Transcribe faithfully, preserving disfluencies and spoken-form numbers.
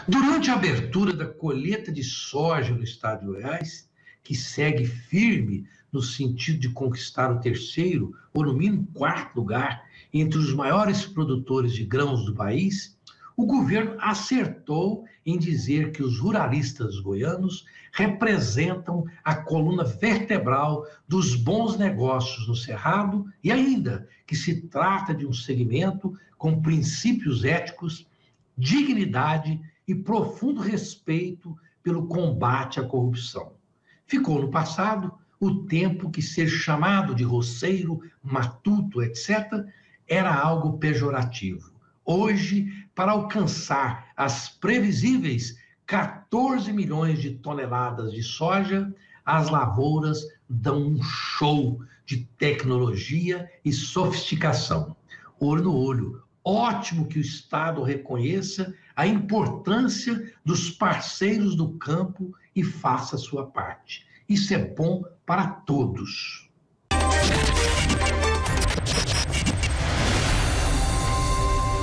Durante a abertura da colheita de soja no estado de Goiás, que segue firme no sentido de conquistar o terceiro, ou no mínimo quarto lugar, entre os maiores produtores de grãos do país, o governo acertou em dizer que os ruralistas goianos representam a coluna vertebral dos bons negócios no Cerrado e ainda que se trata de um segmento com princípios éticos, dignidade e profundo respeito pelo combate à corrupção. Ficou no passado o tempo que ser chamado de roceiro, matuto, etcétera, era algo pejorativo. Hoje, para alcançar as previsíveis quatorze milhões de toneladas de soja, as lavouras dão um show de tecnologia e sofisticação. Olho no olho. Ótimo que o Estado reconheça a importância dos parceiros do campo e faça a sua parte. Isso é bom para todos.